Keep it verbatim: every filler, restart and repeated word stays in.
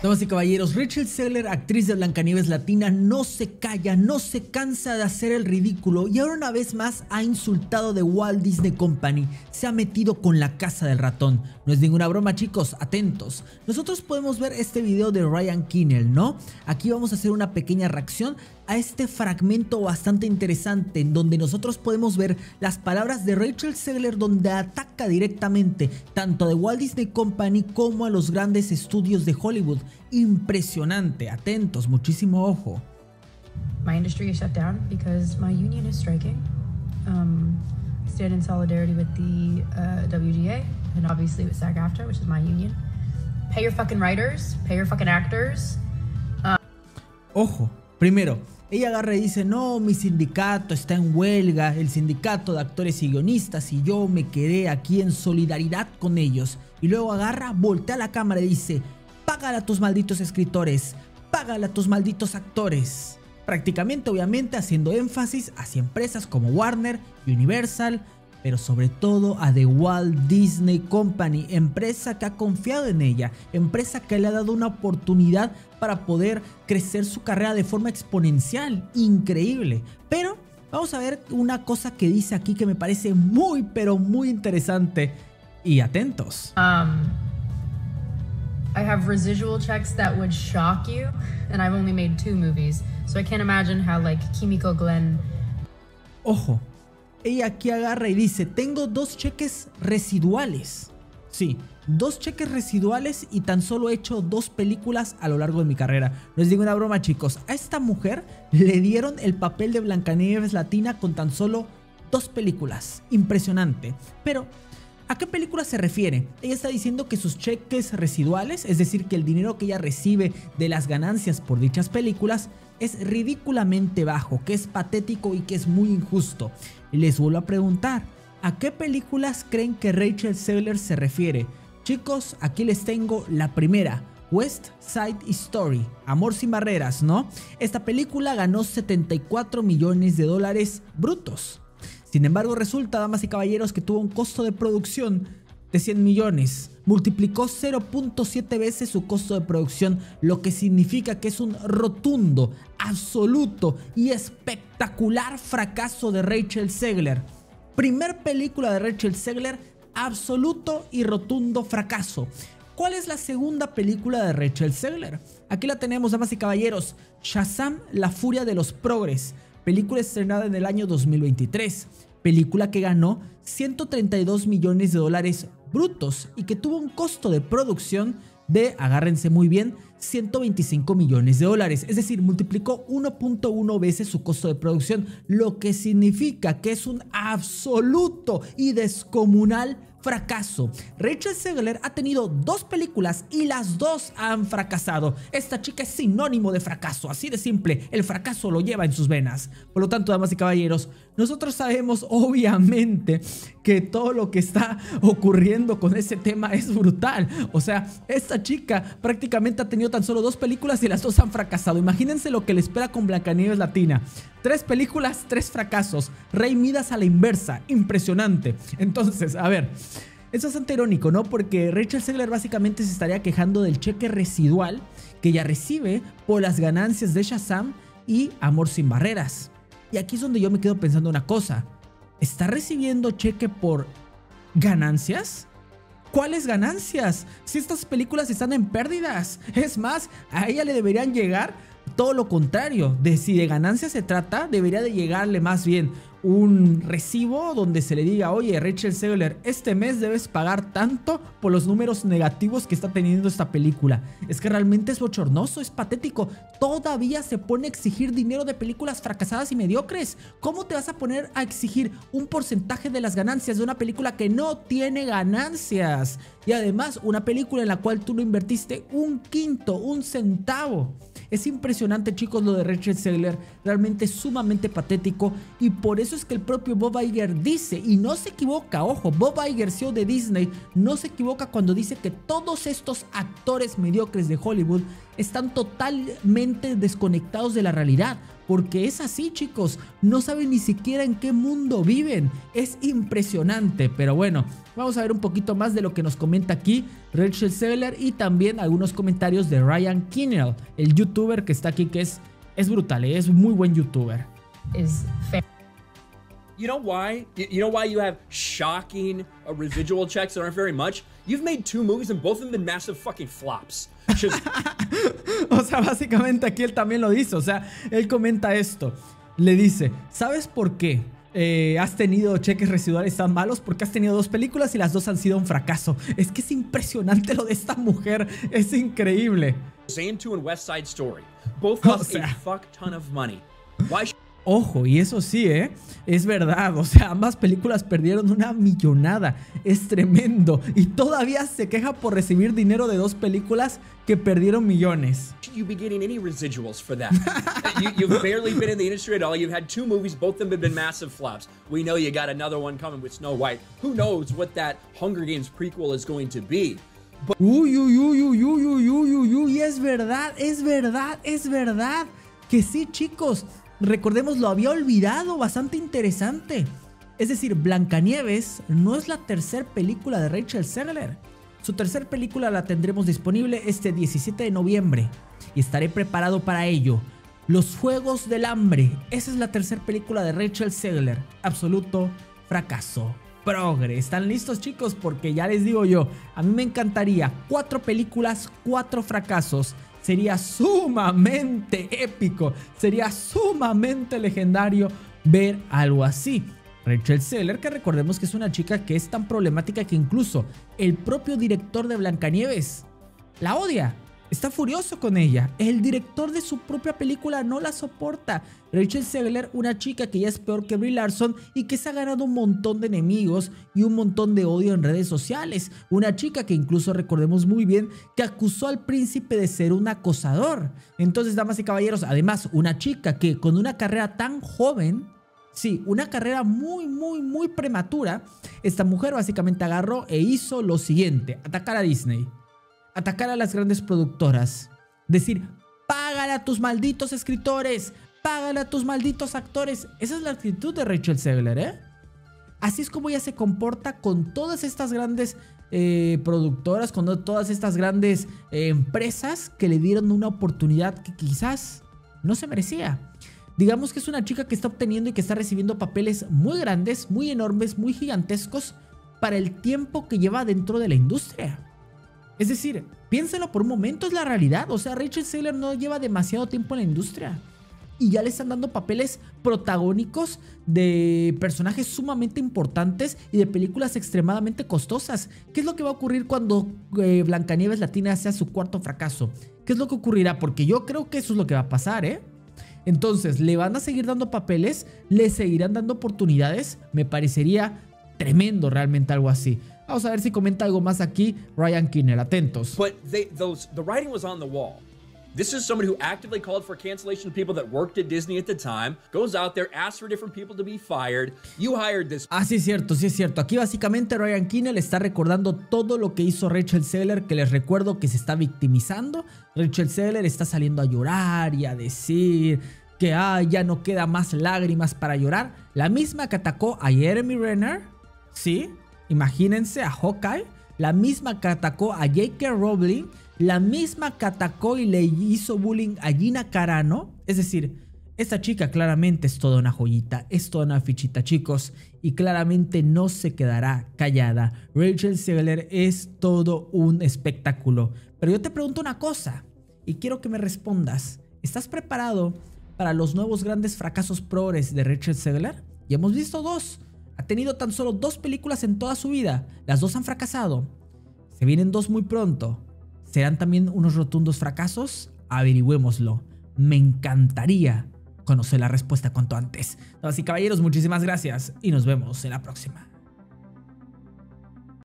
Damas y caballeros, Rachel Zegler, actriz de Blancanieves Latina, no se calla, no se cansa de hacer el ridículo y ahora una vez más ha insultado de Walt Disney Company, se ha metido con la casa del ratón. No es ninguna broma, chicos, atentos. Nosotros podemos ver este video de Ryan Kinnell, ¿no? Aquí vamos a hacer una pequeña reacción a este fragmento bastante interesante en donde nosotros podemos ver las palabras de Rachel Zegler, donde ataca directamente tanto a The Walt Disney Company como a los grandes estudios de Hollywood. Impresionante, atentos, muchísimo ojo. My industry is shut down because my union is striking. Um, I stand in solidarity with the uh, W G A and obviously with SAG-AFTRA, which is my union. Pay your fucking writers, pay your fucking actors. Um, Ojo, primero, ella agarra y dice, no, mi sindicato está en huelga, el sindicato de actores y guionistas, y yo me quedé aquí en solidaridad con ellos. Y luego agarra, voltea a la cámara y dice, págale a tus malditos escritores, págale a tus malditos actores. Prácticamente, obviamente, haciendo énfasis hacia empresas como Warner, Universal, pero sobre todo a The Walt Disney Company, empresa que ha confiado en ella, empresa que le ha dado una oportunidad para poder crecer su carrera de forma exponencial, increíble. Pero vamos a ver una cosa que dice aquí que me parece muy pero muy interesante y atentos. um, I have residual checks that would shock you, and I've only made two movies, so I can't imagine how like Kimiko Glenn. Ojo. Ella aquí agarra y dice, tengo dos cheques residuales. Sí, dos cheques residuales y tan solo he hecho dos películas a lo largo de mi carrera. No les digo una broma, chicos. A esta mujer le dieron el papel de Blancanieves Latina con tan solo dos películas. Impresionante. Pero, ¿a qué película se refiere? Ella está diciendo que sus cheques residuales, es decir, que el dinero que ella recibe de las ganancias por dichas películas, es ridículamente bajo, que es patético y que es muy injusto. Y les vuelvo a preguntar, ¿a qué películas creen que Rachel Zegler se refiere? Chicos, aquí les tengo la primera, West Side Story, Amor sin barreras, ¿no? Esta película ganó setenta y cuatro millones de dólares brutos. Sin embargo, resulta, damas y caballeros, que tuvo un costo de producción de cien millones. Multiplicó cero punto siete veces su costo de producción, lo que significa que es un rotundo, absoluto y espectacular fracaso de Rachel Zegler. Primer película de Rachel Zegler, absoluto y rotundo fracaso. ¿Cuál es la segunda película de Rachel Zegler? Aquí la tenemos, damas y caballeros, Shazam, la furia de los progres, película estrenada en el año dos mil veintitrés. Película que ganó ciento treinta y dos millones de dólares brutos y que tuvo un costo de producción de, agárrense muy bien, ciento veinticinco millones de dólares. Es decir, multiplicó uno punto uno veces su costo de producción, lo que significa que es un absoluto y descomunal fracaso. Rachel Zegler ha tenido dos películas y las dos han fracasado. Esta chica es sinónimo de fracaso, así de simple, el fracaso lo lleva en sus venas. Por lo tanto, damas y caballeros, nosotros sabemos obviamente que todo lo que está ocurriendo con ese tema es brutal. O sea, esta chica prácticamente ha tenido tan solo dos películas y las dos han fracasado. Imagínense lo que le espera con Blancanieves Latina. Tres películas, tres fracasos. Rey Midas a la inversa, impresionante. Entonces, a ver, es bastante irónico, ¿no? Porque Rachel Zegler básicamente se estaría quejando del cheque residual que ella recibe por las ganancias de Shazam y Amor sin barreras. Y aquí es donde yo me quedo pensando una cosa. ¿Está recibiendo cheque por ganancias? ¿Cuáles ganancias? Si estas películas están en pérdidas. Es más, a ella le deberían llegar todo lo contrario. De si de ganancias se trata, debería de llegarle más bien un recibo donde se le diga, oye, Rachel Zegler, este mes debes pagar tanto por los números negativos que está teniendo esta película. Es que realmente es bochornoso, es patético. Todavía se pone a exigir dinero de películas fracasadas y mediocres. ¿Cómo te vas a poner a exigir un porcentaje de las ganancias de una película que no tiene ganancias? Y además, una película en la cual tú no invertiste un quinto, un centavo. Es impresionante, chicos, lo de Rachel Zegler, realmente sumamente patético, y por eso es que el propio Bob Iger dice, y no se equivoca, ojo, Bob Iger, C E O de Disney, no se equivoca cuando dice que todos estos actores mediocres de Hollywood están totalmente desconectados de la realidad. porque es así, chicos, no saben ni siquiera en qué mundo viven, es impresionante. Pero bueno, vamos a ver un poquito más de lo que nos comenta aquí Rachel Zegler y también algunos comentarios de Ryan Kinnell, el youtuber que está aquí, que es, es brutal, es un muy buen youtuber. Is fair. You know why? You know why you have shocking uh, residual checks that aren't very much? You've made two movies and both of them been massive fucking flops. Just... O sea, básicamente aquí él también lo dice. O sea, él comenta esto. Le dice, ¿sabes por qué eh, has tenido cheques residuales tan malos? Porque has tenido dos películas y las dos han sido un fracaso. Es que es impresionante lo de esta mujer. Es increíble. Same two and West Side Story. Both O cost sea... a fuck ton of money. Why should... Ojo, y eso sí, ¿eh? Es verdad, o sea, ambas películas perdieron una millonada, es tremendo, y todavía se queja por recibir dinero de dos películas que perdieron millones. you be getting any residuals for that? you, you've barely been in the industry at all. You've had two movies, both of them have been massive flops. We know you got another one coming with Snow White. Who knows what that Hunger Games prequel is going to be? But Uy, uy, uy, uy, uy, uy, uy, uy, uy, es verdad, es verdad, es verdad, que sí, chicos. Recordemos, lo había olvidado, bastante interesante. Es decir, Blancanieves no es la tercera película de Rachel Zegler. Su tercera película la tendremos disponible este diecisiete de noviembre y estaré preparado para ello. Los Juegos del Hambre, esa es la tercera película de Rachel Zegler. Absoluto fracaso. Progre, ¿están listos, chicos? Porque ya les digo yo, a mí me encantaría cuatro películas, cuatro fracasos. Sería sumamente épico, sería sumamente legendario ver algo así. Rachel Zegler, que recordemos que es una chica que es tan problemática que incluso el propio director de Blancanieves la odia. Está furioso con ella. El director de su propia película no la soporta. Rachel Zegler, una chica que ya es peor que Brie Larson y que se ha ganado un montón de enemigos y un montón de odio en redes sociales. Una chica que incluso recordemos muy bien que acusó al príncipe de ser un acosador. Entonces, damas y caballeros, además una chica que con una carrera tan joven, sí, una carrera muy, muy, muy prematura, esta mujer básicamente agarró e hizo lo siguiente: atacar a Disney. Atacar a las grandes productoras. Decir, págale a tus malditos escritores, págale a tus malditos actores. Esa es la actitud de Rachel Zegler, ¿eh? Así es como ella se comporta con todas estas grandes eh, productoras, con todas estas grandes eh, empresas que le dieron una oportunidad que quizás no se merecía. Digamos que es una chica que está obteniendo y que está recibiendo papeles muy grandes, muy enormes, muy gigantescos para el tiempo que lleva dentro de la industria. Es decir, piénsenlo por un momento, es la realidad. O sea, Rachel Zegler no lleva demasiado tiempo en la industria y ya le están dando papeles protagónicos de personajes sumamente importantes y de películas extremadamente costosas. ¿Qué es lo que va a ocurrir cuando eh, Blancanieves Latina sea su cuarto fracaso? ¿Qué es lo que ocurrirá? Porque yo creo que eso es lo que va a pasar, ¿eh? Entonces, ¿le van a seguir dando papeles? ¿Le seguirán dando oportunidades? Me parecería tremendo realmente algo así. Vamos a ver si comenta algo más aquí Ryan Kinnell, atentos. But they, those, the writing was on the wall. This is somebody who actively called for cancellation of people that worked at Disney at the time, goes out there, asks for different people to be fired. You hired this. Ah, sí es cierto, sí es cierto. Aquí básicamente Ryan Kinnell está recordando todo lo que hizo Rachel Zegler, que les recuerdo que se está victimizando. Rachel Zegler está saliendo a llorar y a decir que ah, ya no queda más lágrimas para llorar. La misma que atacó a Jeremy Renner, ¿sí? Imagínense, a Hawkeye, la misma que atacó a J K Rowling, la misma que atacó y le hizo bullying a Gina Carano. Es decir, esta chica claramente es toda una joyita, es toda una fichita, chicos, y claramente no se quedará callada. Rachel Zegler es todo un espectáculo. Pero yo te pregunto una cosa y quiero que me respondas. ¿Estás preparado para los nuevos grandes fracasos progres de Rachel Zegler? Ya hemos visto dos. Ha tenido tan solo dos películas en toda su vida. Las dos han fracasado. Se vienen dos muy pronto. ¿Serán también unos rotundos fracasos? Averigüémoslo. Me encantaría conocer la respuesta cuanto antes. Damas y caballeros, muchísimas gracias y nos vemos en la próxima.